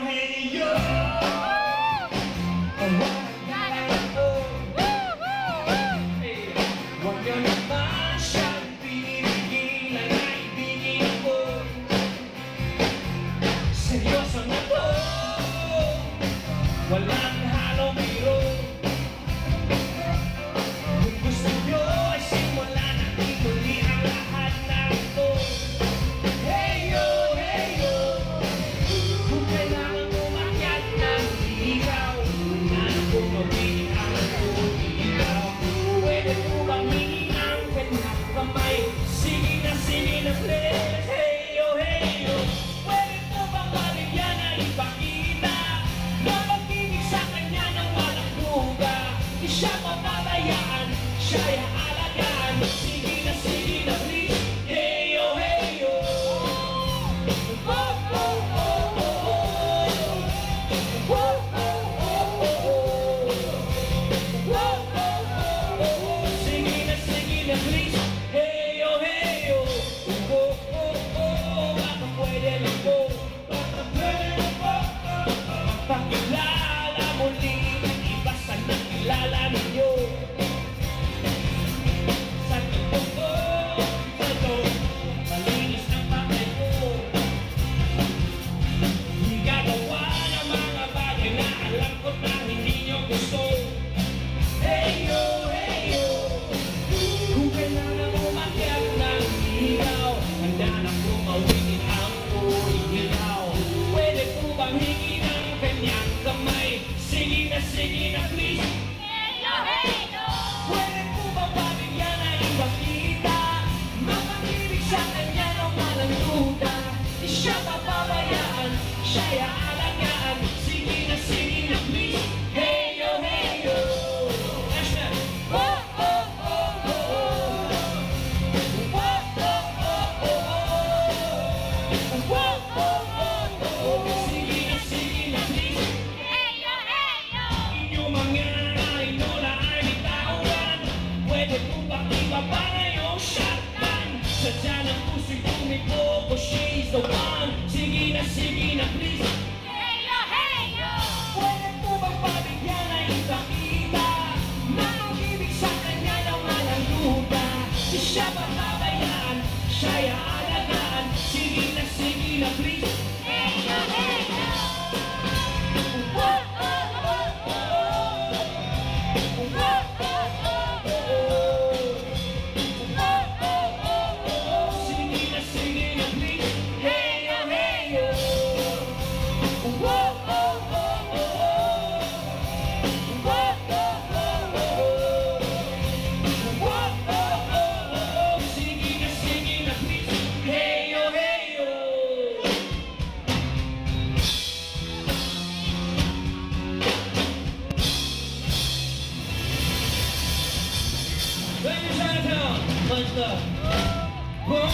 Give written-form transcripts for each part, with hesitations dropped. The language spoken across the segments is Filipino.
hey, yo. Huwag nyo naman siyang pinigilan na ibigin ako. Seryoso na to, walang halong biro. Kung gusto nyo ay simulan natin muli ang lahat na ito. Hey yo, kung kailangan umakyat ng ikaw, hanap ko mawin ang ikaw. Pwede po bang hingin ang kanyang kamay? Sige na please. Hey yo, pwede po bang maligyan na ipakita na pag-ibig sa kanya ng walang duga? Di siya mapabayaan, siya'y aalagaan. Sige na please. Hey yo, oh, oh, oh, oh, oh. Oh, oh, oh, oh, oh. Sige na please. Hey yo, oh, oh, oh. Baka pwede lang po, pakilala muli ng iba sa nakilala ninyo. Sa totoo, malinis ang pakay ko. Di gagawa ng mga bagay na alam ko na hindi nyo gusto. Hey yo, kung kailangan umakyat ng ilaw, handa na kumawin ang urilaw. Pwede po bang hingin ang kanyang kamay? Sige na please. Pwede po bang pabigyan na ibang kita? Mapag-ibig sa kanya ng walang duda. Di siya papabayaan, siya'y aalagaan. Sige na please. Hey yo, Ashton. Oh, oh, oh, oh, oh. Oh, oh, oh, oh, oh. Oh, oh, oh, oh. Sige na please. Inyong mga inola ay bitawan. Pwede po bang ibaba ngayong shotgun? Sadya ng puso'y tumiko, she's the one. Sige na please. Pwede po bang pabigyan na ipakita na pag-ibig sa kanya ng walang duda? Di siya papabayaan, siya'y aalagaan. Sige na please. Lucky Chinatown, much love. Boom.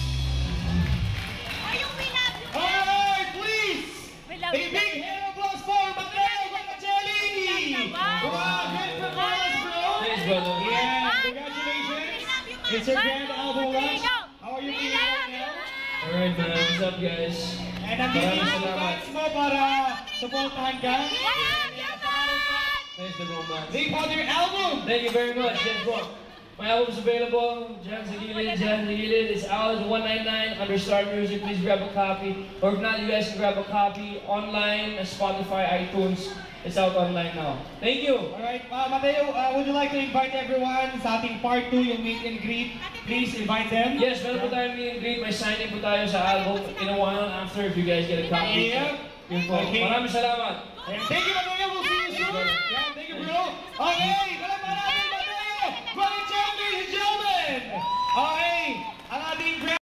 Alright, please. A big hand of applause for Mateo Guacatelli. Wow, great performance, bro. Thanks, brother. Yeah, congratulations. It's your grand album launch. How are you feeling right now? Alright, man. What's up, guys? And nandito yung fans mo para supportahan ka. Thanks, man. They bought your album. Thank you very much. Yes, bro. My album's available. Jan sa Gilid. It's out at 199 under Star Music. Please grab a copy. Or if not, you guys can grab a copy online, Spotify, iTunes. It's out online now. Thank you. Alright, Mateo, would you like to invite everyone sa ating part 2, yung meet and greet? Please invite them. Yes, meron po tayong meet and greet. May signing po tayo sa album in a while after if you guys get a copy. Yeah. Okay. Maraming salamat. And thank you, Mateo. We'll see you soon. Yeah, thank you, bro. Okay, maraming Mateo. Ladies and gentlemen. Okay, ang ating